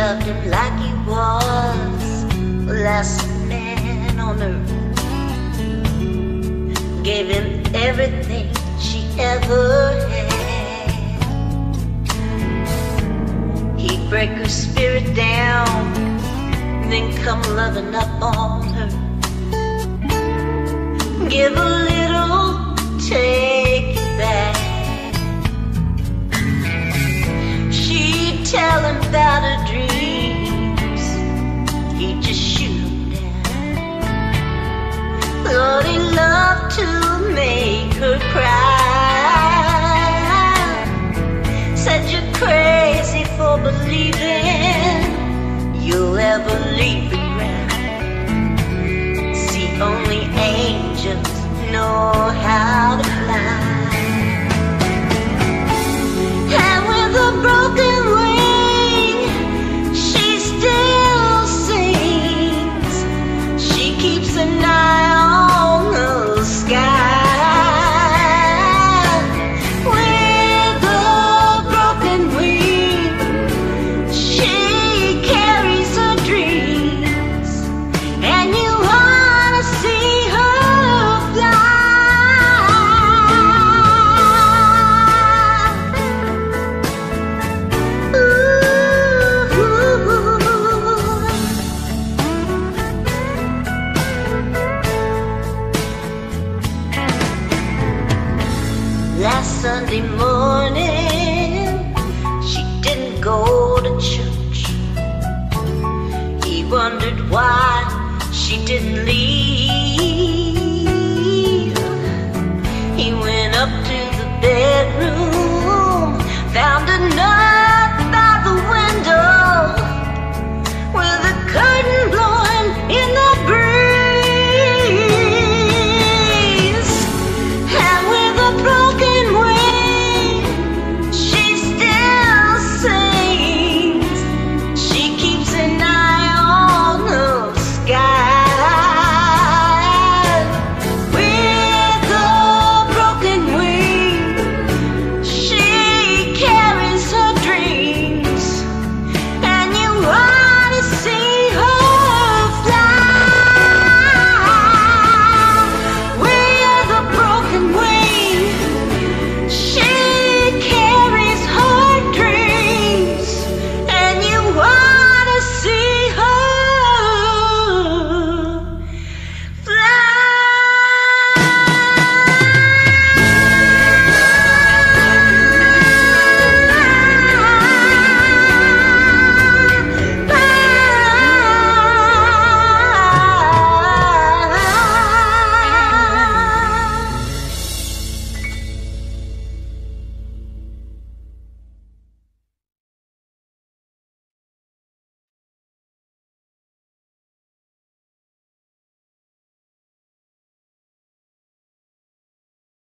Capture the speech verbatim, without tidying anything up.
loved him like he was the last man on earth. Gave him everything she ever had. He'd break her spirit down, then come loving up on her. Give a little, take it back. She'd tell him about her dreams, he'd just shoot them down. Lord, he loved to make her cry. Said you're crazy for believing you'll ever leave the ground. See, only angels know how to fly. And with a broken wing, she still sings. She keeps an eye on the sky. With a broken wing, she carries her dreams, and you wanna see her fly. Last Sunday morning, she didn't go to church. He wondered why she didn't leave